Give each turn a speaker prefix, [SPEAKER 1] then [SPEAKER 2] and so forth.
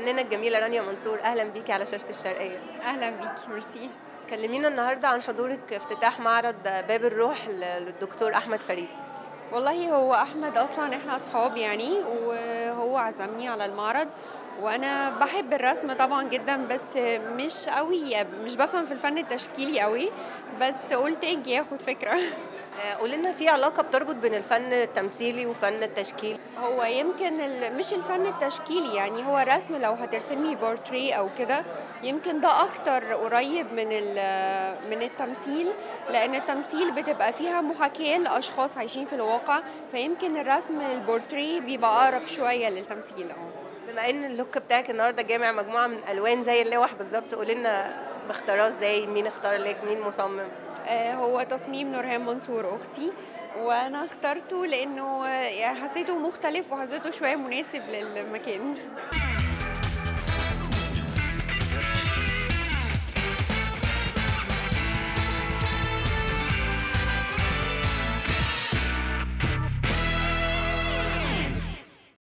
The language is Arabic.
[SPEAKER 1] الفنانة الجميلة رانيا منصور، أهلا بيكي على شاشة الشرقية.
[SPEAKER 2] اهلا بيكي، ميرسي.
[SPEAKER 1] كلمينا النهاردة عن حضورك افتتاح معرض باب الروح للدكتور أحمد فريد.
[SPEAKER 2] والله هو احمد اصلا احنا اصحاب يعني، وهو عزمني على المعرض، وانا بحب الرسم طبعا جدا، بس مش قوي، مش بفهم في الفن التشكيلي قوي، بس قلت اجي اخد فكره.
[SPEAKER 1] قولي لنا، في علاقة بتربط بين الفن التمثيلي وفن التشكيل؟
[SPEAKER 2] هو يمكن مش الفن التشكيلي، يعني هو الرسم لو هترسمي بورتريه او كده، يمكن ده اكتر قريب من التمثيل، لان التمثيل بتبقى فيها محاكاة لاشخاص عايشين في الواقع، فيمكن الرسم البورتريه بيبقى اقرب شوية للتمثيل.
[SPEAKER 1] بما إن اللوك بتاعك النهاردة جامع مجموعة من الألوان زي اللوح بالظبط، قولي لنا باختاراه ازاي؟ مين اختار لك؟ مين مصمم؟
[SPEAKER 2] هو تصميم نورهان منصور اختي، وانا اخترته لانه يعني حسيته مختلف وحسيته شوية مناسب للمكان.